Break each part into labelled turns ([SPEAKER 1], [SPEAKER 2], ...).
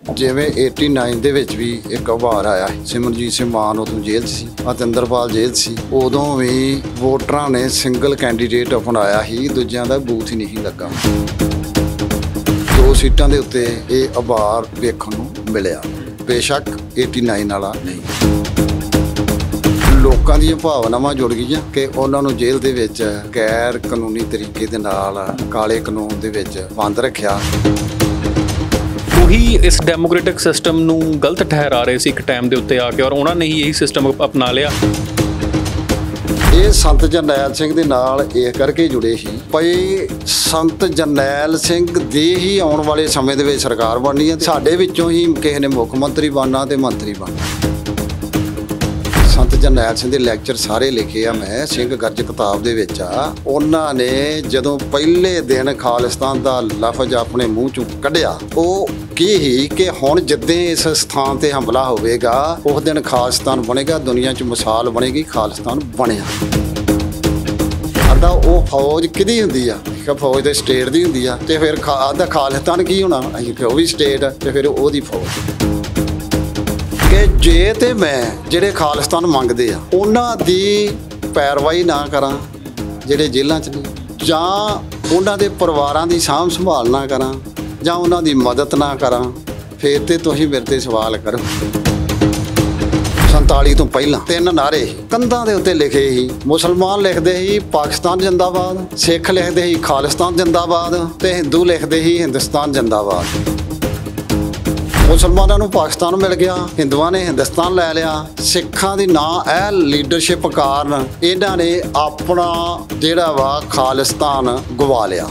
[SPEAKER 1] ਜਿਵੇਂ 89 ਦੇ ਵਿੱਚ ਵੀ ਇੱਕ ਉਭਾਰ ਆਇਆ ਸਿਮਰਜੀਤ ਸਿੰਘ ਮਾਨ ਉਦੋਂ ਜੇਲ੍ਹ 'ਚ ਸੀ, ਅਤਿੰਦਰਪਾਲ ਜੇਲ੍ਹ 'ਚ ਸੀ। ਉਦੋਂ ਵੀ ਵੋਟਰਾਂ ਨੇ ਸਿੰਗਲ ਕੈਂਡੀਡੇਟ ਅਪਣਾਇਆ ਸੀ, ਦੂਜਿਆਂ ਦਾ ਬੂਥ ਹੀ ਨਹੀਂ ਲੱਗਾ। 2 ਸੀਟਾਂ ਦੇ ਉੱਤੇ ਇਹ ਉਭਾਰ ਵੇਖਣ ਨੂੰ ਮਿਲਿਆ, ਬੇਸ਼ੱਕ 89 ਵਾਲਾ ਨਹੀਂ। ਲੋਕਾਂ ਦੀਆਂ ਭਾਵਨਾਵਾਂ ਜੁੜ ਗਈਆਂ ਕਿ ਉਹਨਾਂ ਨੂੰ ਜੇਲ੍ਹ ਦੇ ਵਿੱਚ ਗੈਰ ਕਾਨੂੰਨੀ ਤਰੀਕੇ ਦੇ ਨਾਲ ਕਾਲੇ ਕਾਨੂੰਨ ਦੇ ਵਿੱਚ ਬੰਦ ਰੱਖਿਆ।
[SPEAKER 2] ਉਹੀ ਇਸ ਡੈਮੋਕ੍ਰੈਟਿਕ ਸਿਸਟਮ ਨੂੰ ਗਲਤ ਠਹਿਰਾ ਰਹੇ ਸੀ ਇੱਕ ਟਾਈਮ ਦੇ ਉੱਤੇ ਆ ਕੇ, ਔਰ ਉਹਨਾਂ ਨੇ ਹੀ ਇਹੀ ਸਿਸਟਮ ਅਪਣਾ ਲਿਆ।
[SPEAKER 1] ਇਹ ਸੰਤ ਜਰਨੈਲ ਸਿੰਘ ਦੇ ਨਾਲ ਇਹ ਕਰਕੇ ਜੁੜੇ ਸੀ ਭਈ ਸੰਤ ਜਰਨੈਲ ਸਿੰਘ ਦੇ ਹੀ ਆਉਣ ਵਾਲੇ ਸਮੇਂ ਦੇ ਵਿੱਚ ਸਰਕਾਰ ਬਣਨੀ ਹੈ, ਸਾਡੇ ਵਿੱਚੋਂ ਹੀ ਕਿਸੇ ਨੇ ਮੁੱਖ ਮੰਤਰੀ ਬਣਨਾ ਤੇ ਮੰਤਰੀ ਬਣਨਾ। ਸੰਤ ਜਰਨੈਲ ਸਿੰਘ ਦੇ ਲੈਕਚਰ ਸਾਰੇ ਲਿਖੇ ਆ ਮੈਂ, ਸਿੰਘ ਗਰਜ ਕਿਤਾਬ ਦੇ ਵਿੱਚ ਆ। ਉਹਨਾਂ ਨੇ ਜਦੋਂ ਪਹਿਲੇ ਦਿਨ ਖਾਲਿਸਤਾਨ ਦਾ ਲਫ਼ਜ਼ ਆਪਣੇ ਮੂੰਹ ਚੋਂ ਕੱਢਿਆ, ਉਹ ਕੀ ਹੀ ਕਿ ਹੁਣ ਜਿੱਦਾਂ ਇਸ ਸਥਾਨ ਤੇ ਹਮਲਾ ਹੋਵੇਗਾ ਉਸ ਦਿਨ ਖਾਲਿਸਤਾਨ ਬਣੇਗਾ, ਦੁਨੀਆ 'ਚ ਮਿਸਾਲ ਬਣੇਗੀ, ਖਾਲਿਸਤਾਨ ਬਣਿਆ। ਆਂਦਾ ਉਹ ਫੌਜ ਕਿਹਦੀ ਹੁੰਦੀ ਆ? ਫੌਜ ਦੇ ਸਟੇਟ ਦੀ ਹੁੰਦੀ ਆ, ਤੇ ਫਿਰ ਆਂਦਾ ਖਾਲਿਸਤਾਨ ਕੀ ਹੋਣਾ? ਅਸੀਂ ਕਿ ਉਹ ਵੀ ਸਟੇਟ ਤੇ ਫਿਰ ਉਹਦੀ ਫੌਜ। ਕਿ ਜੇ ਤੇ ਮੈਂ ਜਿਹੜੇ ਖਾਲਿਸਤਾਨ ਮੰਗਦੇ ਆ ਉਹਨਾਂ ਦੀ ਪੈਰਵਾਈ ਨਾ ਕਰਾਂ ਜਿਹੜੇ ਜੇਲ੍ਹਾਂ 'ਚ ਨੇ, ਜਾਂ ਉਹਨਾਂ ਦੇ ਪਰਿਵਾਰਾਂ ਦੀ ਸਾਂਭ ਸੰਭਾਲ ਨਾ ਕਰਾਂ, ਜਾਂ ਉਹਨਾਂ ਦੀ ਮਦਦ ਨਾ ਕਰਾਂ, ਫਿਰ ਤੇ ਤੁਸੀਂ ਮੇਰੇ ਤੇ ਸਵਾਲ ਕਰੋ। 47 ਤੋਂ ਪਹਿਲਾਂ 3 ਨਾਅਰੇ ਕੰਧਾਂ ਦੇ ਉੱਤੇ ਲਿਖੇ ਸੀ। ਮੁਸਲਮਾਨ ਲਿਖਦੇ ਸੀ ਪਾਕਿਸਤਾਨ ਜਿੰਦਾਬਾਦ, ਸਿੱਖ ਲਿਖਦੇ ਸੀ ਖਾਲਿਸਤਾਨ ਜਿੰਦਾਬਾਦ, ਤੇ ਹਿੰਦੂ ਲਿਖਦੇ ਸੀ ਹਿੰਦੁਸਤਾਨ ਜਿੰਦਾਬਾਦ। ਮੁਸਲਮਾਨਾਂ ਨੂੰ ਪਾਕਿਸਤਾਨ ਮਿਲ ਗਿਆ, ਹਿੰਦੂਆਂ ਨੇ ਹਿੰਦੁਸਤਾਨ ਲੈ ਲਿਆ। ਸਿੱਖਾਂ ਦੀ ਨਾਂ ਇਹ ਲੀਡਰਸ਼ਿਪ ਕਾਰਨ ਇਹਨਾਂ ਨੇ ਆਪਣਾ ਜਿਹੜਾ ਵਾ ਖਾਲਿਸਤਾਨ ਗਵਾ ਲਿਆ।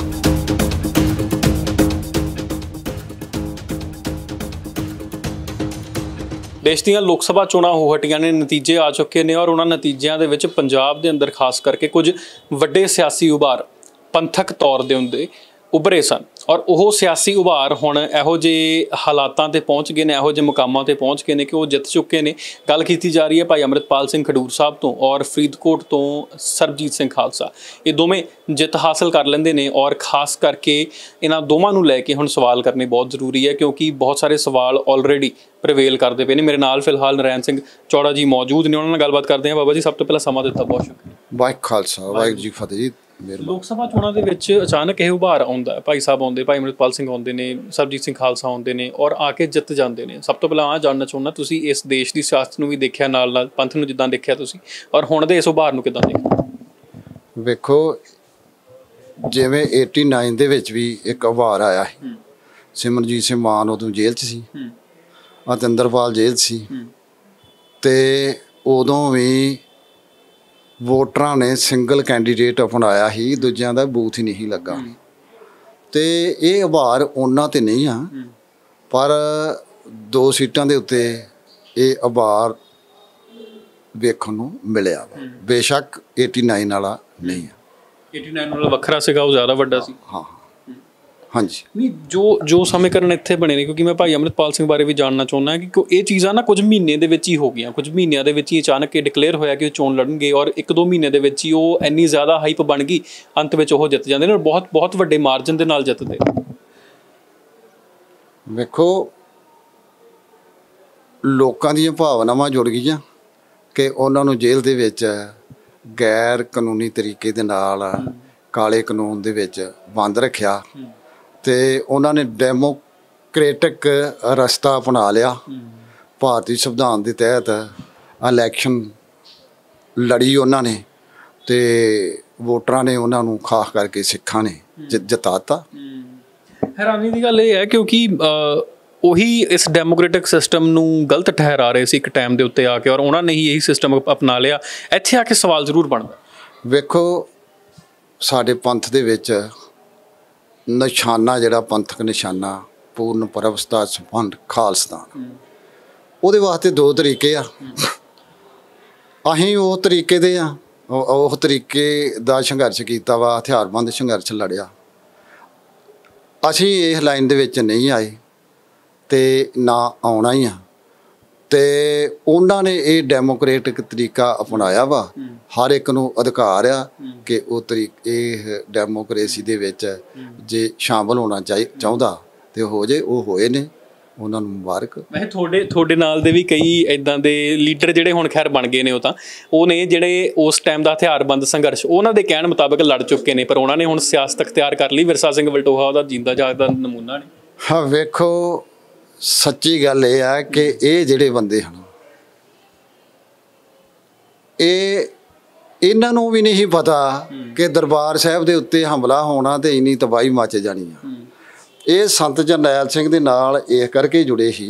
[SPEAKER 2] ਦੇਸ਼ ਦੀਆਂ ਲੋਕ ਸਭਾ ਚੋਣਾਂ ਹੋ ਹਟੀਆਂ ਨੇ, ਨਤੀਜੇ ਆ ਚੁੱਕੇ ਨੇ, ਔਰ ਉਹਨਾਂ ਨਤੀਜਿਆਂ ਦੇ ਵਿੱਚ ਪੰਜਾਬ ਦੇ ਅੰਦਰ ਖਾਸ ਕਰਕੇ ਕੁਝ ਵੱਡੇ ਸਿਆਸੀ ਉਭਾਰ ਪੰਥਕ ਤੌਰ ਦੇ ਹੁੰਦੇ ਉੱਭਰੇ ਸਨ, ਔਰ ਉਹ ਸਿਆਸੀ ਉਭਾਰ ਹੁਣ ਇਹੋ ਜਿਹੇ ਹਾਲਾਤਾਂ 'ਤੇ ਪਹੁੰਚ ਗਏ ਨੇ, ਇਹੋ ਜਿਹੇ ਮੁਕਾਮਾਂ 'ਤੇ ਪਹੁੰਚ ਗਏ ਨੇ ਕਿ ਉਹ ਜਿੱਤ ਚੁੱਕੇ ਨੇ। ਗੱਲ ਕੀਤੀ ਜਾ ਰਹੀ ਹੈ ਭਾਈ ਅੰਮ੍ਰਿਤਪਾਲ ਸਿੰਘ ਖਡੂਰ ਸਾਹਿਬ ਤੋਂ ਔਰ ਫਰੀਦਕੋਟ ਤੋਂ ਸਰਬਜੀਤ ਸਿੰਘ ਖਾਲਸਾ। ਇਹ ਦੋਵੇਂ ਜਿੱਤ ਹਾਸਲ ਕਰ ਲੈਂਦੇ ਨੇ, ਔਰ ਖਾਸ ਕਰਕੇ ਇਹਨਾਂ ਦੋਵਾਂ ਨੂੰ ਲੈ ਕੇ ਹੁਣ ਸਵਾਲ ਕਰਨੇ ਬਹੁਤ ਜ਼ਰੂਰੀ ਹੈ, ਕਿਉਂਕਿ ਬਹੁਤ ਸਾਰੇ ਸਵਾਲ ਆਲਰੇਡੀ ਪ੍ਰਵੇਲ ਕਰਦੇ ਪਏ ਨੇ। ਮੇਰੇ ਨਾਲ ਫਿਲਹਾਲ ਨਰੈਣ ਸਿੰਘ ਚੌੜਾ ਜੀ ਮੌਜੂਦ ਨੇ, ਉਹਨਾਂ ਨਾਲ ਗੱਲਬਾਤ ਕਰਦੇ ਹਾਂ। ਬਾਬਾ ਜੀ, ਸਭ ਤੋਂ ਪਹਿਲਾਂ ਸਮਾਂ ਦਿੱਤਾ ਬਹੁਤ ਸ਼ੁਕਰੀਆ।
[SPEAKER 1] ਵਾਹਿਗੁਰੂ ਖਾਲਸਾ ਵਾਹਿਗੁਰੂ ਜੀ ਫਤਿਹ ਜੀ।
[SPEAKER 2] ਲੋਕ ਸਭਾ ਚੋਣਾਂ ਦੇ ਵਿੱਚ ਅਚਾਨਕ ਇਹ ਉਭਾਰ ਆਉਂਦਾ, ਭਾਈ ਸਾਹਿਬ ਆਉਂਦੇ, ਭਾਈ ਅੰਮ੍ਰਿਤਪਾਲ ਸਿੰਘ ਆਉਂਦੇ ਨੇ, ਸਰਬਜੀਤ ਸਿੰਘ ਖਾਲਸਾ ਆਉਂਦੇ ਨੇ, ਔਰ ਆ ਕੇ ਜਿੱਤ ਜਾਂਦੇ ਨੇ। ਸਭ ਤੋਂ ਪਹਿਲਾਂ ਆਹ ਜਾਣਨਾ ਚਾਹੁੰਦਾ, ਤੁਸੀਂ ਇਸ ਦੇਸ਼ ਦੀ ਸਿਆਸਤ ਨੂੰ ਵੀ ਦੇਖਿਆ, ਨਾਲ ਨਾਲ ਪੰਥ ਨੂੰ ਜਿੱਦਾਂ ਦੇਖਿਆ ਤੁਸੀਂ, ਔਰ ਹੁਣ ਦੇ ਇਸ ਉਭਾਰ ਨੂੰ ਕਿੱਦਾਂ ਦੇਖਿਆ?
[SPEAKER 1] ਵੇਖੋ, ਜਿਵੇਂ 89 ਦੇ ਵਿੱਚ ਵੀ ਇੱਕ ਉਭਾਰ ਆਇਆ ਸੀ, ਸਿਮਰਜੀਤ ਸਿੰਘ ਮਾਨ ਉਦੋਂ ਜੇਲ੍ਹ 'ਚ ਸੀ, ਅਤਿੰਦਰਪਾਲ ਜੇਲ੍ਹ 'ਚ ਸੀ, ਤੇ ਉਦੋਂ ਵੀ ਵੋਟਰਾਂ ਨੇ ਸਿੰਗਲ ਕੈਂਡੀਡੇਟ ਅਪਣਾਇਆ ਸੀ, ਦੂਜਿਆਂ ਦਾ ਬੂਥ ਹੀ ਨਹੀਂ ਲੱਗਾ। ਤੇ ਇਹ ਉਭਾਰ ਉਹਨਾਂ ਤੇ ਨਹੀਂ ਆ, ਪਰ 2 ਸੀਟਾਂ ਦੇ ਉੱਤੇ ਇਹ ਉਭਾਰ ਵੇਖਣ ਨੂੰ ਮਿਲਿਆ, ਬੇਸ਼ੱਕ 89 ਵਾਲਾ ਨਹੀਂ ਆ। 89
[SPEAKER 2] ਵਾਲਾ ਵੱਖਰਾ ਸੀਗਾ, ਉਹ ਜ਼ਿਆਦਾ ਵੱਡਾ ਸੀ।
[SPEAKER 1] ਹਾਂ, ਹਾਂਜੀ।
[SPEAKER 2] ਨਹੀਂ, ਜੋ ਸਮੀਕਰਨ ਇੱਥੇ ਬਣੇ ਨੇ, ਕਿਉਂਕਿ ਮੈਂ ਭਾਈ ਅੰਮ੍ਰਿਤਪਾਲ ਸਿੰਘ ਬਾਰੇ ਵੀ ਜਾਣਨਾ ਚਾਹੁੰਦਾ ਕਿ ਇਹ ਚੀਜ਼ਾਂ ਨਾ ਕੁਝ ਮਹੀਨੇ ਦੇ ਵਿੱਚ ਹੀ ਹੋ ਗਈਆਂ, ਕੁਝ ਮਹੀਨਿਆਂ ਦੇ ਵਿੱਚ ਹੀ ਅਚਾਨਕ ਇਹ ਡਿਕਲੇਅਰ ਹੋਇਆ ਕਿ ਉਹ ਚੋਣ ਲੜਨਗੇ, ਔਰ 1-2 ਮਹੀਨੇ ਦੇ ਵਿੱਚ ਹੀ ਉਹ ਇੰਨੀ ਜ਼ਿਆਦਾ ਹਾਈਪ ਬਣ ਗਈ, ਅੰਤ ਵਿੱਚ ਉਹ ਜਿੱਤ ਜਾਂਦੇ ਨੇ, ਔਰ ਬਹੁਤ ਬਹੁਤ ਵੱਡੇ ਮਾਰਜਨ ਦੇ ਨਾਲ ਜਿੱਤਦੇ।
[SPEAKER 1] ਵੇਖੋ, ਲੋਕਾਂ ਦੀਆਂ ਭਾਵਨਾਵਾਂ ਜੁੜ ਗਈਆਂ ਕਿ ਉਹਨਾਂ ਨੂੰ ਜੇਲ੍ਹ ਦੇ ਵਿੱਚ ਗੈਰ ਕਾਨੂੰਨੀ ਤਰੀਕੇ ਦੇ ਨਾਲ ਕਾਲੇ ਕਾਨੂੰਨ ਦੇ ਵਿੱਚ ਬੰਦ ਰੱਖਿਆ, ਤੇ ਉਹਨਾਂ ਨੇ ਡੈਮੋਕ੍ਰੈਟਿਕ ਰਸਤਾ ਅਪਣਾ ਲਿਆ। ਭਾਰਤੀ ਸੰਵਿਧਾਨ ਦੇ ਤਹਿਤ ਇਲੈਕਸ਼ਨ ਲੜੀ ਉਹਨਾਂ ਨੇ, ਤੇ ਵੋਟਰਾਂ ਨੇ ਉਹਨਾਂ ਨੂੰ ਖਾਸ ਕਰਕੇ ਸਿੱਖਾਂ ਨੇ ਜਿਤਾਤਾ।
[SPEAKER 2] ਹੈਰਾਨੀ ਦੀ ਗੱਲ ਇਹ ਹੈ, ਕਿਉਂਕਿ ਉਹੀ ਇਸ ਡੈਮੋਕ੍ਰੈਟਿਕ ਸਿਸਟਮ ਨੂੰ ਗਲਤ ਠਹਿਰਾ ਰਹੇ ਸੀ ਇੱਕ ਟਾਈਮ ਦੇ ਉੱਤੇ ਆ ਕੇ, ਔਰ ਉਹਨਾਂ ਨੇ ਹੀ ਇਹੀ ਸਿਸਟਮ ਅਪਣਾ ਲਿਆ। ਇੱਥੇ ਆ ਕੇ ਸਵਾਲ ਜ਼ਰੂਰ ਬਣਦਾ।
[SPEAKER 1] ਵੇਖੋ, ਸਾਡੇ ਪੰਥ ਦੇ ਵਿੱਚ ਨਿਸ਼ਾਨਾ, ਜਿਹੜਾ ਪੰਥਕ ਨਿਸ਼ਾਨਾ ਪੂਰਨ ਪਰਵਸਤਾ ਸੰਬੰਧ ਖਾਲਸਤਾਨ, ਉਹਦੇ ਵਾਸਤੇ 2 ਤਰੀਕੇ ਆ। ਅਸੀਂ ਉਹ ਤਰੀਕੇ ਦੇ ਆ, ਉਹ ਤਰੀਕੇ ਦਾ ਸੰਘਰਸ਼ ਕੀਤਾ ਵਾ, ਹਥਿਆਰਬੰਦ ਸੰਘਰਸ਼ ਲੜਿਆ। ਅਸੀਂ ਇਸ ਲਾਈਨ ਦੇ ਵਿੱਚ ਨਹੀਂ ਆਏ ਤੇ ਨਾ ਆਉਣਾ ਹੀ ਆ, ਤੇ ਉਹਨਾਂ ਨੇ ਇਹ ਡੈਮੋਕ੍ਰੈਟਿਕ ਤਰੀਕਾ ਅਪਣਾਇਆ ਵਾ। ਹਰ ਇੱਕ ਨੂੰ ਅਧਿਕਾਰ ਆ ਕਿ ਉਹ ਇਹ ਡੈਮੋਕ੍ਰੇਸੀ ਦੇ ਵਿੱਚ ਜੇ ਸ਼ਾਮਲ ਹੋਣਾ ਚਾਹੁੰਦਾ ਤੇ ਹੋ ਜੇ, ਉਹ ਹੋਏ ਨੇ। ਉਹਨਾਂ ਨੂੰ ਮੁਬਾਰਕ।
[SPEAKER 2] ਵੈਸੇ ਤੁਹਾਡੇ ਨਾਲ ਦੇ ਵੀ ਕਈ ਇਦਾਂ ਦੇ ਲੀਡਰ ਜਿਹੜੇ ਹੁਣ ਖੈਰ ਬਣ ਗਏ ਨੇ, ਉਹ ਤਾਂ ਉਹ ਨੇ ਜਿਹੜੇ ਉਸ ਟਾਈਮ ਦਾ ਹਥਿਆਰਬੰਦ ਸੰਘਰਸ਼ ਉਹਨਾਂ ਦੇ ਕਹਿਣ ਮੁਤਾਬਕ ਲੜ ਚੁੱਕੇ ਨੇ, ਪਰ ਉਹਨਾਂ ਨੇ ਹੁਣ ਸਿਆਸਤ ਅਖਤਿਆਰ ਕਰ ਲਈ। ਵਿਰਸਾ ਸਿੰਘ ਵਲਟੋਹਾ ਉਹਦਾ ਜਿੰਦਾ ਜਾਗਦਾ ਨਮੂਨਾ ਨੇ।
[SPEAKER 1] ਹਾਂ ਵੇਖੋ, ਸੱਚੀ ਗੱਲ ਇਹ ਆ ਕਿ ਇਹ ਜਿਹੜੇ ਬੰਦੇ ਹਨ, ਇਹਨਾਂ ਨੂੰ ਵੀ ਨਹੀਂ ਪਤਾ ਕਿ ਦਰਬਾਰ ਸਾਹਿਬ ਦੇ ਉੱਤੇ ਹਮਲਾ ਹੋਣਾ ਤੇ ਇੰਨੀ ਤਬਾਹੀ ਮਚ ਜਾਣੀ ਆ। ਇਹ ਸੰਤ ਜਰਨੈਲ ਸਿੰਘ ਦੇ ਨਾਲ ਇਸ ਕਰਕੇ ਜੁੜੇ ਸੀ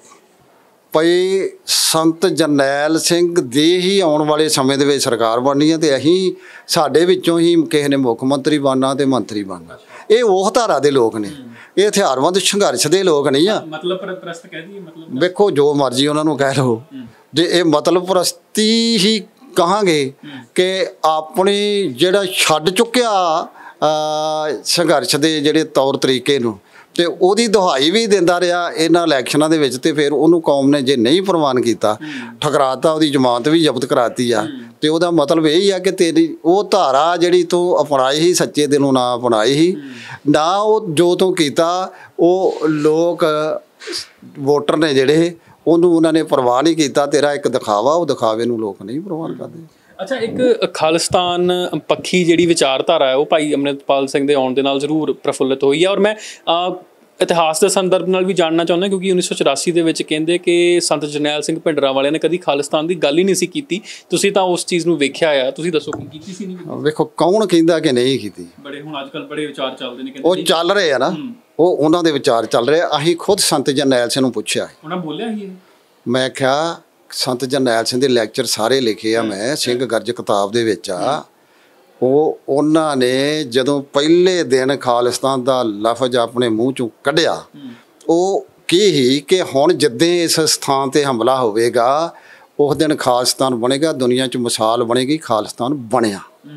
[SPEAKER 1] ਭਈ ਸੰਤ ਜਰਨੈਲ ਸਿੰਘ ਦੇ ਹੀ ਆਉਣ ਵਾਲੇ ਸਮੇਂ ਦੇ ਵਿੱਚ ਸਰਕਾਰ ਬਣਨੀ ਆ ਤੇ ਅਸੀਂ ਸਾਡੇ ਵਿੱਚੋਂ ਹੀ ਕਿਸੇ ਨੇ ਮੁੱਖ ਮੰਤਰੀ ਬਣਨਾ ਤੇ ਮੰਤਰੀ ਬਣਨਾ। ਇਹ ਉਹ ਧਾਰਾ ਦੇ ਲੋਕ ਨੇ, ਇਹ ਹਥਿਆਰਬੰਦ ਸੰਘਰਸ਼ ਦੇ ਲੋਕ ਨਹੀਂ ਆ।
[SPEAKER 2] ਮਤਲਬ ਪ੍ਰਸਤ ਕਹਿ ਦਈਏ, ਮਤਲਬ
[SPEAKER 1] ਵੇਖੋ ਜੋ ਮਰਜ਼ੀ ਉਹਨਾਂ ਨੂੰ ਕਹਿ ਲਓ, ਜੇ ਇਹ ਮਤਲਬ ਪ੍ਰਸਤੀ ਹੀ ਕਹਾਂਗੇ ਕਿ ਆਪਣੀ ਜਿਹੜਾ ਛੱਡ ਚੁੱਕਿਆ ਸੰਘਰਸ਼ ਦੇ ਜਿਹੜੇ ਤੌਰ ਤਰੀਕੇ ਨੂੰ ਤੇ ਉਹਦੀ ਦੁਹਾਈ ਵੀ ਦਿੰਦਾ ਰਿਹਾ ਇਹਨਾਂ ਇਲੈਕਸ਼ਨਾਂ ਦੇ ਵਿੱਚ, ਤੇ ਫਿਰ ਉਹਨੂੰ ਕੌਮ ਨੇ ਜੇ ਨਹੀਂ ਪ੍ਰਵਾਨ ਕੀਤਾ, ਠਕਰਾਤਾ, ਉਹਦੀ ਜ਼ਮਾਨਤ ਵੀ ਜ਼ਬਤ ਕਰਾਤੀ ਆ, ਤੇ ਉਹਦਾ ਮਤਲਬ ਇਹ ਹੀ ਆ ਕਿ ਤੇਰੀ ਉਹ ਧਾਰਾ ਜਿਹੜੀ ਤੂੰ ਅਪਣਾਈ ਸੀ, ਸੱਚੇ ਦਿਲੋਂ ਨਾ ਅਪਣਾਈ ਸੀ ਨਾ, ਉਹ ਜੋ ਤੂੰ ਕੀਤਾ ਉਹ ਲੋਕ ਵੋਟਰ ਨੇ ਜਿਹੜੇ ਉਹਨੂੰ ਉਹਨਾਂ ਨੇ ਪ੍ਰਵਾਹ ਨਹੀਂ ਕੀਤਾ। ਤੇਰਾ ਇੱਕ ਦਿਖਾਵਾ, ਉਹ ਦਿਖਾਵੇ ਨੂੰ ਲੋਕ ਨਹੀਂ ਪ੍ਰਵਾਨ ਕਰਦੇ।
[SPEAKER 2] ਅੱਛਾ, ਇੱਕ ਖਾਲਿਸਤਾਨ ਪੱਖੀ ਜਿਹੜੀ ਵਿਚਾਰਧਾਰਾ ਹੈ ਉਹ ਭਾਈ ਅੰਮ੍ਰਿਤਪਾਲ ਸਿੰਘ ਦੇ ਆਉਣ ਦੇ ਨਾਲ ਜ਼ਰੂਰ ਪ੍ਰਫੁੱਲਿਤ ਹੋਈ ਹੈ, ਔਰ ਮੈਂ ਇਤਿਹਾਸ ਦੇ ਸੰਦਰਭ ਨਾਲ ਵੀ ਜਾਣਨਾ ਚਾਹੁੰਦਾ ਕਿਉਂਕਿ 1984 ਦੇ ਵਿੱਚ ਕਹਿੰਦੇ ਕਿ ਸੰਤ ਜਰਨੈਲ ਸਿੰਘ ਭਿੰਡਰਾਂ ਵਾਲਿਆਂ ਨੇ ਕਦੀ ਖਾਲਿਸਤਾਨ ਦੀ ਗੱਲ ਹੀ ਨਹੀਂ ਸੀ ਕੀਤੀ। ਤੁਸੀਂ ਤਾਂ ਉਸ ਚੀਜ਼ ਨੂੰ ਵੇਖਿਆ ਆ, ਤੁਸੀਂ ਦੱਸੋ ਕੀ ਕੀਤੀ ਸੀ? ਨਹੀਂ
[SPEAKER 1] ਵੇਖੋ, ਕੌਣ ਕਹਿੰਦਾ ਕਿ ਨਹੀਂ ਕੀਤੀ?
[SPEAKER 2] ਬੜੇ ਹੁਣ ਅੱਜ ਕੱਲ੍ਹ ਬੜੇ ਵਿਚਾਰ ਚੱਲਦੇ ਨੇ,
[SPEAKER 1] ਉਹ ਚੱਲ ਰਹੇ ਆ ਨਾ, ਉਹ ਉਹਨਾਂ ਦੇ ਵਿਚਾਰ ਚੱਲ ਰਹੇ। ਅਸੀਂ ਖੁਦ ਸੰਤ ਜਰਨੈਲ ਸਿੰਘ ਨੂੰ ਪੁੱਛਿਆ,
[SPEAKER 2] ਉਹਨਾਂ ਬੋਲਿਆ ਹੀ
[SPEAKER 1] ਮੈਂ ਕਿਹਾ ਸੰਤ ਜਰਨੈਲ ਸਿੰਘ ਦੇ ਲੈਕਚਰ ਸਾਰੇ ਲਿਖੇ ਆ ਮੈਂ, ਸਿੰਘ ਗਰਜ ਕਿਤਾਬ ਦੇ ਵਿੱਚ ਆ। ਉਹਨਾਂ ਨੇ ਜਦੋਂ ਪਹਿਲੇ ਦਿਨ ਖਾਲਿਸਤਾਨ ਦਾ ਲਫ਼ਜ਼ ਆਪਣੇ ਮੂੰਹ ਚੋਂ ਕੱਢਿਆ, ਉਹ ਕੀ ਹੀ ਕਿ ਹੁਣ ਜਿੱਦਾਂ ਇਸ ਸਥਾਨ ਤੇ ਹਮਲਾ ਹੋਵੇਗਾ ਉਸ ਦਿਨ ਖਾਲਿਸਤਾਨ ਬਣੇਗਾ, ਦੁਨੀਆ 'ਚ ਮਿਸਾਲ ਬਣੇਗੀ, ਖਾਲਿਸਤਾਨ ਬਣਿਆ।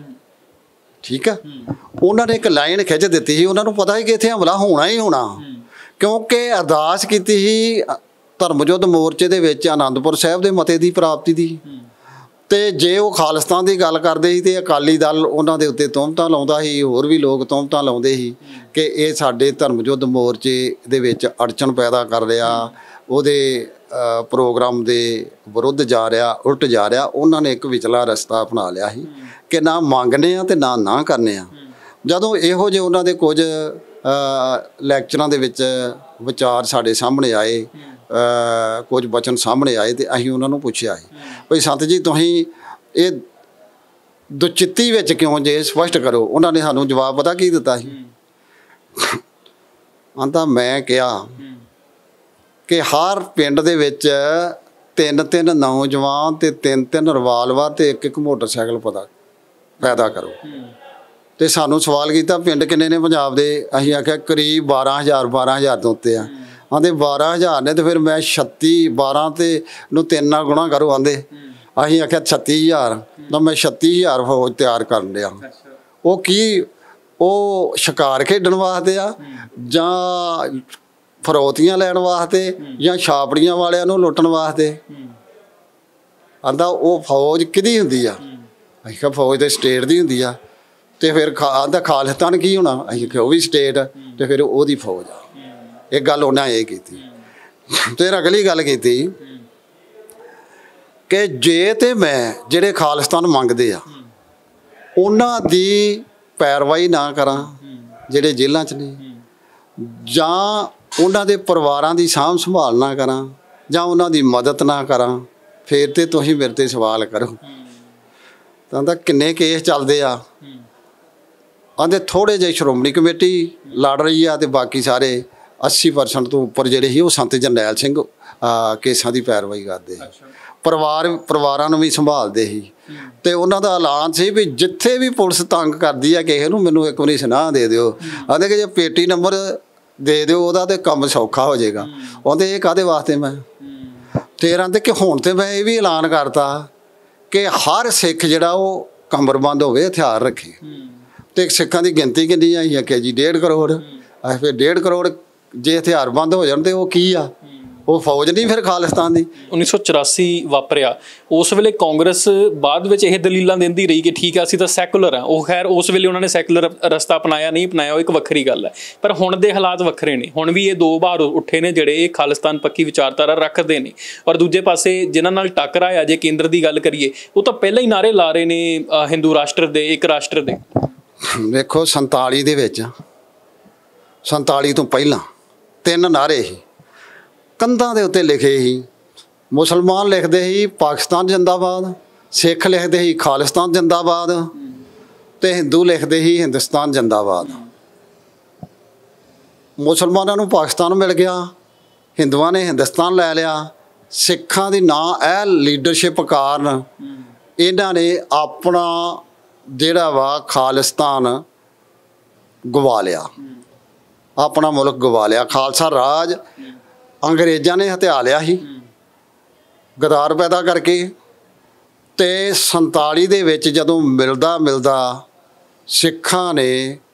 [SPEAKER 1] ਠੀਕ ਆ, ਉਹਨਾਂ ਨੇ ਇੱਕ ਲਾਈਨ ਖਿੱਚ ਦਿੱਤੀ ਸੀ, ਉਹਨਾਂ ਨੂੰ ਪਤਾ ਸੀ ਕਿ ਇੱਥੇ ਹਮਲਾ ਹੋਣਾ ਹੀ ਹੋਣਾ, ਕਿਉਂਕਿ ਅਰਦਾਸ ਕੀਤੀ ਸੀ ਧਰਮਯੁੱਧ ਮੋਰਚੇ ਦੇ ਵਿੱਚ ਆਨੰਦਪੁਰ ਸਾਹਿਬ ਦੇ ਮਤੇ ਦੀ ਪ੍ਰਾਪਤੀ ਦੀ। ਤੇ ਜੇ ਉਹ ਖਾਲਿਸਤਾਨ ਦੀ ਗੱਲ ਕਰਦੇ ਸੀ ਤੇ ਅਕਾਲੀ ਦਲ ਉਹਨਾਂ ਦੇ ਉੱਤੇ ਤੋਹਮਤਾਂ ਲਾਉਂਦਾ ਸੀ, ਹੋਰ ਵੀ ਲੋਕ ਤੋਹਮਤਾਂ ਲਾਉਂਦੇ ਸੀ ਕਿ ਇਹ ਸਾਡੇ ਧਰਮਯੁੱਧ ਮੋਰਚੇ ਦੇ ਵਿੱਚ ਅੜਚਨ ਪੈਦਾ ਕਰ ਰਿਹਾ, ਉਹਦੇ ਪ੍ਰੋਗਰਾਮ ਦੇ ਵਿਰੁੱਧ ਜਾ ਰਿਹਾ, ਉਲਟ ਜਾ ਰਿਹਾ। ਉਹਨਾਂ ਨੇ ਇੱਕ ਵਿਚਲਾ ਰਸਤਾ ਅਪਣਾ ਲਿਆ ਸੀ ਕਿ ਨਾ ਮੰਗਨੇ ਆ ਤੇ ਨਾ ਕਰਨੇ ਆ। ਜਦੋਂ ਇਹੋ ਜਿਹੇ ਉਹਨਾਂ ਦੇ ਕੁਝ ਲੈਕਚਰਾਂ ਦੇ ਵਿੱਚ ਵਿਚਾਰ ਸਾਡੇ ਸਾਹਮਣੇ ਆਏ, ਕੁਝ ਬਚਨ ਸਾਹਮਣੇ ਆਏ, ਤੇ ਅਸੀਂ ਉਹਨਾਂ ਨੂੰ ਪੁੱਛਿਆ ਸੀ ਭਈ ਸੰਤ ਜੀ ਤੁਸੀਂ ਇਹ ਦੁਚਿੱਤੀ ਵਿੱਚ ਕਿਉਂ ਜੇ, ਸਪਸ਼ਟ ਕਰੋ। ਉਹਨਾਂ ਨੇ ਸਾਨੂੰ ਜਵਾਬ ਪਤਾ ਕੀ ਦਿੱਤਾ ਸੀ? ਆਂਦਾ ਮੈਂ ਕਿਹਾ ਕਿ ਹਰ ਪਿੰਡ ਦੇ ਵਿੱਚ 3-3 ਨੌਜਵਾਨ ਤੇ 3-3 ਰਿਵਾਲਵਰ ਤੇ 1-1 ਮੋਟਰਸਾਈਕਲ ਪੈਦਾ ਕਰੋ। ਤੇ ਸਾਨੂੰ ਸਵਾਲ ਕੀਤਾ ਪਿੰਡ ਕਿੰਨੇ ਨੇ ਪੰਜਾਬ ਦੇ? ਅਸੀਂ ਆਖਿਆ ਕਰੀਬ 12,000 ਤੋਂ ਉੱਤੇ ਆ। ਆਂਦੇ 12,000 ਨੇ ਤੇ ਫਿਰ ਮੈਂ 12 ਤੇ ਨੂੰ 3 ਨਾਲ ਗੁਣਾ ਕਰੋ। ਆਂਦੇ ਅਸੀਂ ਆਖਿਆ 36,000, ਤਾਂ ਮੈਂ 36,000 ਫੌਜ ਤਿਆਰ ਕਰਨ ਡਿਆ। ਉਹ ਕੀ ਉਹ ਸ਼ਿਕਾਰ ਖੇਡਣ ਵਾਸਤੇ ਆ ਜਾਂ ਫਰੋਤੀਆਂ ਲੈਣ ਵਾਸਤੇ ਜਾਂ ਛਾਪੜੀਆਂ ਵਾਲਿਆਂ ਨੂੰ ਲੁੱਟਣ ਵਾਸਤੇ? ਆਂਦਾ ਉਹ ਫੌਜ ਕਿਹਦੀ ਹੁੰਦੀ ਆ? ਅਸੀਂ ਕਿਹਾ ਫੌਜ ਤੇ ਸਟੇਟ ਦੀ ਹੁੰਦੀ ਆ। ਤੇ ਫਿਰ ਆਂਦਾ ਖਾਲਿਸਤਾਨ ਕੀ ਹੋਣਾ? ਅਸੀਂ ਕਿਹਾ ਉਹ ਵੀ ਸਟੇਟ, ਤੇ ਫਿਰ ਉਹਦੀ ਫੌਜ ਆ। ਇਹ ਗੱਲ ਉਹਨਾਂ ਇਹ ਕੀਤੀ। ਫਿਰ ਅਗਲੀ ਗੱਲ ਕੀਤੀ ਕਿ ਜੇ ਤੇ ਮੈਂ ਜਿਹੜੇ ਖਾਲਿਸਤਾਨ ਮੰਗਦੇ ਆ ਉਹਨਾਂ ਦੀ ਪੈਰਵਾਈ ਨਾ ਕਰਾਂ ਜਿਹੜੇ ਜੇਲ੍ਹਾਂ 'ਚ ਨੇ, ਜਾਂ ਉਹਨਾਂ ਦੇ ਪਰਿਵਾਰਾਂ ਦੀ ਸਾਂਭ ਸੰਭਾਲ ਨਾ ਕਰਾਂ, ਜਾਂ ਉਹਨਾਂ ਦੀ ਮਦਦ ਨਾ ਕਰਾਂ, ਫਿਰ ਤੇ ਤੁਸੀਂ ਮੇਰੇ 'ਤੇ ਸਵਾਲ ਕਰੋ। ਤਾਂ ਕਿੰਨੇ ਕੇਸ ਚੱਲਦੇ ਆ? ਆਂਦੇ ਥੋੜ੍ਹੇ ਜਿਹੇ ਸ਼੍ਰੋਮਣੀ ਕਮੇਟੀ ਲੜ ਰਹੀ ਆ ਤੇ ਬਾਕੀ ਸਾਰੇ 80% ਤੋਂ ਉੱਪਰ ਜਿਹੜੇ ਸੀ ਉਹ ਸੰਤ ਜਰਨੈਲ ਸਿੰਘ ਕੇਸਾਂ ਦੀ ਪੈਰਵਾਈ ਕਰਦੇ। ਪਰਿਵਾਰਾਂ ਨੂੰ ਵੀ ਸੰਭਾਲਦੇ ਸੀ। ਤੇ ਉਹਨਾਂ ਦਾ ਐਲਾਨ ਸੀ ਵੀ ਜਿੱਥੇ ਵੀ ਪੁਲਿਸ ਤੰਗ ਕਰਦੀ ਆ ਕਿਸੇ ਨੂੰ, ਮੈਨੂੰ ਇੱਕ ਵਾਰੀ ਸੁਨਾਹ ਦੇ ਦਿਓ। ਆਂਦੇ ਕਿ ਜੇ ਪੇਟੀ ਨੰਬਰ ਦੇ ਦਿਓ ਉਹਦਾ ਤੇ ਕੰਮ ਸੌਖਾ ਹੋ ਜਾਏਗਾ। ਆਂਦੇ ਇਹ ਕਾਹਦੇ ਵਾਸਤੇ? ਮੈਂ 13 ਤੇ ਕਿ ਹੁਣ ਤੇ ਮੈਂ ਇਹ ਵੀ ਐਲਾਨ ਕਰਤਾ ਕਿ ਹਰ ਸਿੱਖ ਜਿਹੜਾ ਉਹ ਕਮਰਬੰਦ ਹੋਵੇ, ਹਥਿਆਰ ਰੱਖੇ। ਤੇ ਸਿੱਖਾਂ ਦੀ ਗਿਣਤੀ ਕਿੰਨੀ ਆਈ ਆ ਕਿ ਜੀ 1.5 ਕਰੋੜ। ਫਿਰ 1.5 ਕਰੋੜ ਜੇ ਹਥਿਆਰਬੰਦ ਹੋ ਜਾਣ ਤੇ ਉਹ ਕੀ ਆ? ਉਹ ਫੌਜ ਨਹੀਂ ਫਿਰ ਖਾਲਿਸਤਾਨ ਦੀ।
[SPEAKER 2] 1984 ਵਾਪਰਿਆ, ਉਸ ਵੇਲੇ ਕਾਂਗਰਸ ਬਾਅਦ ਵਿੱਚ ਇਹ ਦਲੀਲਾਂ ਦਿੰਦੀ ਰਹੀ ਕਿ ਠੀਕ ਹੈ ਅਸੀਂ ਤਾਂ ਸੈਕੂਲਰ ਆ। ਉਹ ਖੈਰ ਉਸ ਵੇਲੇ ਉਹਨਾਂ ਨੇ ਸੈਕੂਲਰ ਰਸਤਾ ਅਪਣਾਇਆ ਨਹੀਂ ਅਪਣਾਇਆ ਉਹ ਇੱਕ ਵੱਖਰੀ ਗੱਲ ਹੈ, ਪਰ ਹੁਣ ਦੇ ਹਾਲਾਤ ਵੱਖਰੇ ਨੇ। ਹੁਣ ਵੀ ਇਹ ਦੋ ਭਾਰ ਉੱਠੇ ਨੇ ਜਿਹੜੇ ਇਹ ਖਾਲਿਸਤਾਨ ਪੱਖੀ ਵਿਚਾਰਧਾਰਾ ਰੱਖਦੇ ਨੇ, ਔਰ ਦੂਜੇ ਪਾਸੇ ਜਿਨ੍ਹਾਂ ਨਾਲ ਟੱਕਰਾ ਆ ਜੇ ਕੇਂਦਰ ਦੀ ਗੱਲ ਕਰੀਏ ਉਹ ਤਾਂ ਪਹਿਲਾਂ ਹੀ ਨਾਅਰੇ ਲਾ ਰਹੇ ਨੇ ਹਿੰਦੂ ਰਾਸ਼ਟਰ ਦੇ, ਇੱਕ ਰਾਸ਼ਟਰ ਦੇ।
[SPEAKER 1] ਵੇਖੋ 47 ਦੇ ਵਿੱਚ 47 ਤੋਂ ਪਹਿਲਾਂ 3 ਨਾਅਰੇ ਸੀ ਕੰਧਾਂ ਦੇ ਉੱਤੇ ਲਿਖੇ ਸੀ। ਮੁਸਲਮਾਨ ਲਿਖਦੇ ਸੀ ਪਾਕਿਸਤਾਨ ਜਿੰਦਾਬਾਦ, ਸਿੱਖ ਲਿਖਦੇ ਸੀ ਖਾਲਿਸਤਾਨ ਜਿੰਦਾਬਾਦ, ਤੇ ਹਿੰਦੂ ਲਿਖਦੇ ਸੀ ਹਿੰਦੁਸਤਾਨ ਜਿੰਦਾਬਾਦ। ਮੁਸਲਮਾਨਾਂ ਨੂੰ ਪਾਕਿਸਤਾਨ ਮਿਲ ਗਿਆ, ਹਿੰਦੂਆਂ ਨੇ ਹਿੰਦੁਸਤਾਨ ਲੈ ਲਿਆ। ਸਿੱਖਾਂ ਦੀ ਨਾਂ ਇਹ ਲੀਡਰਸ਼ਿਪ ਕਾਰਨ ਇਹਨਾਂ ਨੇ ਆਪਣਾ ਜਿਹੜਾ ਵਾ ਖਾਲਿਸਤਾਨ ਗਵਾ ਲਿਆ, ਆਪਣਾ ਮੁਲਕ ਗਵਾ ਲਿਆ। ਖਾਲਸਾ ਰਾਜ ਅੰਗਰੇਜ਼ਾਂ ਨੇ ਹਥਿਆ ਲਿਆ ਸੀ ਗਦਾਰ ਪੈਦਾ ਕਰਕੇ, ਤੇ 47 ਦੇ ਵਿੱਚ ਜਦੋਂ ਮਿਲਦਾ ਸਿੱਖਾਂ ਨੇ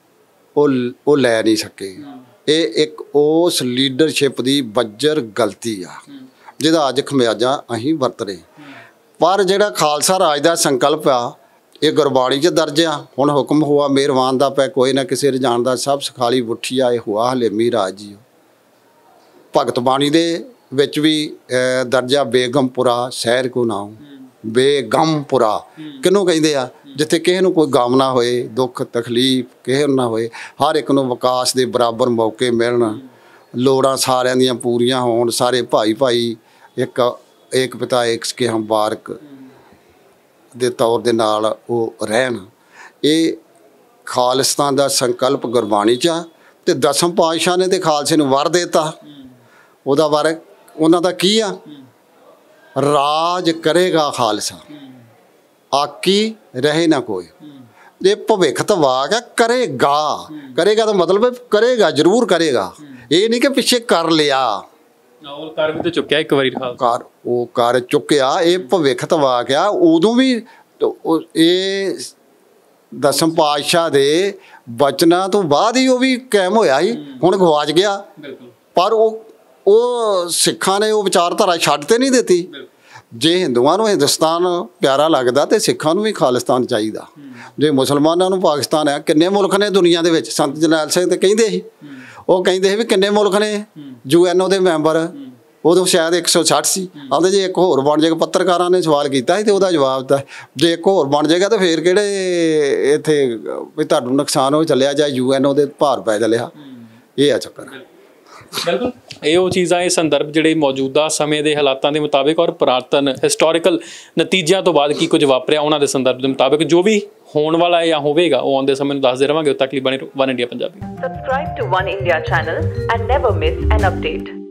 [SPEAKER 1] ਉਹ ਲੈ ਨਹੀਂ ਸਕੇ। ਇਹ ਇੱਕ ਉਸ ਲੀਡਰਸ਼ਿਪ ਦੀ ਬੱਜਰ ਗਲਤੀ ਆ ਜਿਹਦਾ ਅੱਜ ਖਮਿਆਜਾ ਅਸੀਂ ਵਰਤ ਰਹੇ। ਪਰ ਜਿਹੜਾ ਖਾਲਸਾ ਰਾਜ ਦਾ ਸੰਕਲਪ ਆ ਇਹ ਗੁਰਬਾਣੀ 'ਚ ਦਰਜ ਆ। ਹੁਣ ਹੁਕਮ ਹੋਆ ਮਿਹਰਬਾਨ ਦਾ ਪੈ ਕੋਈ ਨਾ ਕਿਸੇ ਰਜਾਨ ਦਾ, ਸਭ ਸਖਾਲੀ ਬੁੱਠੀ ਆਏ ਹੋਆ ਹਲੇਮੀ ਰਾਜ ਜੀ। ਭਗਤ ਬਾਣੀ ਦੇ ਵਿੱਚ ਵੀ ਦਰਜਾ ਬੇਗਮਪੁਰਾ ਸ਼ਹਿਰ ਕੋ ਨਾਮ, ਬੇਗਮਪੁਰਾ ਕਿਹਨੂੰ ਕਹਿੰਦੇ ਆ? ਜਿੱਥੇ ਕਿਸੇ ਨੂੰ ਕੋਈ ਗਮ ਨਾ ਹੋਏ, ਦੁੱਖ ਤਕਲੀਫ ਕਿਸੇ ਨੂੰ ਨਾ ਹੋਏ, ਹਰ ਇੱਕ ਨੂੰ ਵਿਕਾਸ ਦੇ ਬਰਾਬਰ ਮੌਕੇ ਮਿਲਣ, ਲੋੜਾਂ ਸਾਰਿਆਂ ਦੀਆਂ ਪੂਰੀਆਂ ਹੋਣ, ਸਾਰੇ ਭਾਈ ਇੱਕ ਪਿਤਾ ਇੱਕ ਕੇ ਹਮ ਬਾਰਕ ਦੇ ਤੌਰ ਦੇ ਨਾਲ ਉਹ ਰਹਿਣ। ਇਹ ਖਾਲਿਸਤਾਨ ਦਾ ਸੰਕਲਪ ਗੁਰਬਾਣੀ 'ਚ ਆ। ਤੇ ਦਸਮ ਪਾਤਸ਼ਾਹ ਨੇ ਤੇ ਖਾਲਸੇ ਨੂੰ ਵਰ ਦਿੱਤਾ। ਉਹਦਾ ਵਰ ਉਹਨਾਂ ਦਾ ਕੀ ਆ? ਰਾਜ ਕਰੇਗਾ ਖਾਲਸਾ, ਆਕੀ ਰਹੇ ਨਾ ਕੋਈ। ਇਹ ਭਵਿੱਖਤ ਵਾਕ ਹੈ, ਕਰੇਗਾ। ਕਰੇਗਾ ਦਾ ਮਤਲਬ ਕਰੇਗਾ, ਜ਼ਰੂਰ ਕਰੇਗਾ। ਇਹ ਨਹੀਂ ਕਿ ਪਿੱਛੇ ਕਰ ਲਿਆ,
[SPEAKER 2] ਉਹ ਕਰ ਵੀ ਤੇ ਚੁੱਕਿਆ ਇੱਕ ਵਾਰੀ
[SPEAKER 1] ਉਹ ਕਰ ਚੁੱਕਿਆ। ਇਹ ਭਵਿੱਖਤ ਵਾਕ ਆ। ਉਦੋਂ ਵੀ ਇਹ ਦਸਮ ਪਾਤਸ਼ਾਹ ਦੇ ਬਚਨਾਂ ਤੋਂ ਬਾਅਦ ਹੀ ਉਹ ਵੀ ਕਾਇਮ ਹੋਇਆ ਸੀ, ਹੁਣ ਗਵਾਚ ਗਿਆ। ਪਰ ਉਹ ਸਿੱਖਾਂ ਨੇ ਉਹ ਵਿਚਾਰਧਾਰਾ ਛੱਡ ਤੇ ਨਹੀਂ ਦਿੱਤੀ। ਜੇ ਹਿੰਦੂਆਂ ਨੂੰ ਹਿੰਦੁਸਤਾਨ ਪਿਆਰਾ ਲੱਗਦਾ ਤੇ ਸਿੱਖਾਂ ਨੂੰ ਵੀ ਖਾਲਿਸਤਾਨ ਚਾਹੀਦਾ। ਜੇ ਮੁਸਲਮਾਨਾਂ ਨੂੰ ਪਾਕਿਸਤਾਨ ਹੈ, ਕਿੰਨੇ ਮੁਲਕ ਨੇ ਦੁਨੀਆ ਦੇ ਵਿੱਚ? ਸੰਤ ਜਰਨੈਲ ਸਿੰਘ ਤੇ ਕਹਿੰਦੇ ਸੀ, ਉਹ ਕਹਿੰਦੇ ਸੀ ਵੀ ਕਿੰਨੇ ਮੁਲਕ ਨੇ UN ਦੇ ਮੈਂਬਰ? ਉਦੋਂ ਸ਼ਾਇਦ 160 ਸੀ। ਆਉਂਦੇ ਜੇ ਇੱਕ ਹੋਰ ਬਣ ਜਾਏਗਾ, ਪੱਤਰਕਾਰਾਂ ਨੇ ਸਵਾਲ ਕੀਤਾ ਸੀ ਤੇ ਉਹਦਾ ਜਵਾਬ ਤਾਂ ਜੇ ਇੱਕ ਹੋਰ ਬਣ ਜਾਏਗਾ ਤਾਂ ਫਿਰ ਕਿਹੜੇ ਇੱਥੇ ਵੀ ਤੁਹਾਨੂੰ ਨੁਕਸਾਨ ਹੋ ਚੱਲਿਆ ਜਾਂ UN ਦੇ ਭਾਰ ਪੈ ਚੱਲਿਆ। ਇਹ ਆ ਚੱਕਰ।
[SPEAKER 2] ਬਿਲਕੁਲ ਇਹ ਉਹ ਚੀਜ਼ਾਂ, ਇਹ ਸੰਦਰਭ ਜਿਹੜੇ ਮੌਜੂਦਾ ਸਮੇਂ ਦੇ ਹਾਲਾਤਾਂ ਦੇ ਮੁਤਾਬਿਕ ਔਰ ਪੁਰਾਤਨ ਹਿਸਟੋਰੀਕਲ ਨਤੀਜਿਆਂ ਤੋਂ ਬਾਅਦ ਕੀ ਕੁਝ ਵਾਪਰਿਆ ਉਹਨਾਂ ਦੇ ਸੰਦਰਭ ਦੇ ਮੁਤਾਬਿਕ ਜੋ ਵੀ ਹੋਣ ਵਾਲਾ ਹੈ ਜਾਂ ਹੋਵੇਗਾ ਉਹ ਆਉਂਦੇ ਸਮੇਂ ਨੂੰ ਦੱਸਦੇ ਰਵਾਂਗੇ। ਉਦੋਂ ਤੱਕ ਲਈ ਬਣੇ ਰਹੋ One India Punjabi.
[SPEAKER 3] Subscribe to One India channel and never miss an update.